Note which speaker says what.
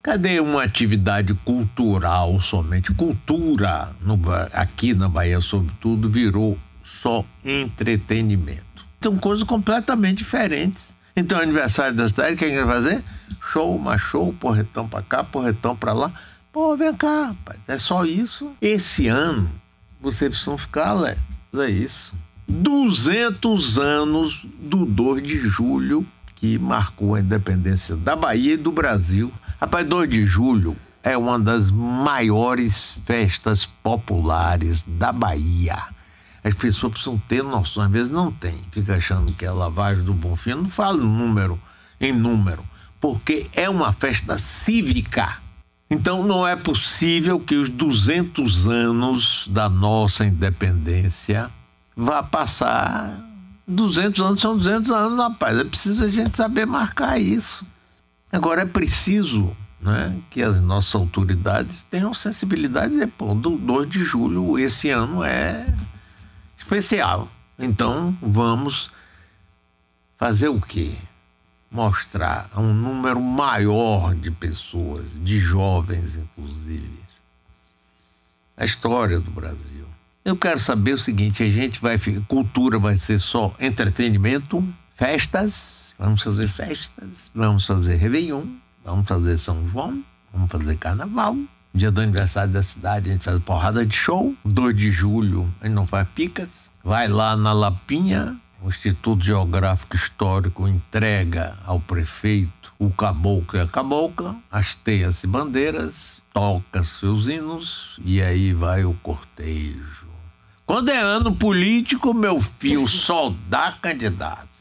Speaker 1: Cadê uma atividade cultural somente? Cultura, aqui na Bahia, sobretudo, virou só entretenimento. São coisas completamente diferentes. Então, aniversário da cidade, quem quer fazer? Show, mais show, porretão pra cá, porretão pra lá. Pô, vem cá, rapaz, é só isso. Esse ano, vocês precisam ficar alerta, é isso. 200 anos do 2 de julho, que marcou a independência da Bahia e do Brasil. Rapaz, 2 de julho é uma das maiores festas populares da Bahia. As pessoas precisam ter noção, às vezes não tem. Fica achando que é lavagem do Bonfim. Não fala em número, porque é uma festa cívica. Então não é possível que os 200 anos da nossa independência vá passar. 200 anos são 200 anos, rapaz. É preciso a gente saber marcar isso. Agora é preciso, né, que as nossas autoridades tenham sensibilidade e dizer, pô, do 2 de julho esse ano é especial. Então vamos fazer o quê? Mostrar a um número maior de pessoas, de jovens inclusive, a história do Brasil. Eu quero saber o seguinte, cultura vai ser só entretenimento, festas, vamos fazer festas, vamos fazer Réveillon, vamos fazer São João, vamos fazer Carnaval. Dia do aniversário da cidade a gente faz porrada de show. 2 de julho a gente não faz picas. Vai lá na Lapinha, o Instituto Geográfico Histórico entrega ao prefeito o caboclo e a cabocla, as teias e bandeiras, toca seus hinos e aí vai o cortejo. Quando é ano político, meu filho, só dá candidato.